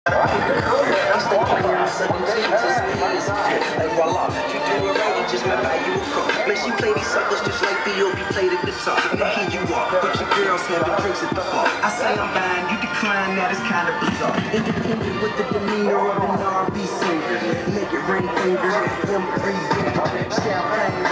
It's the plan, sucking Jesus. Like voila, you do it right, you just might buy you a car. Man, she play these suckers just like B.O.B. play the guitar. Now here you are, but your girls having drinks at the bar. I say I'm buying, you decline, that is kind of bizarre. Independent with the demeanor of an R&B singer. Make it ring fingers, M3 champagne.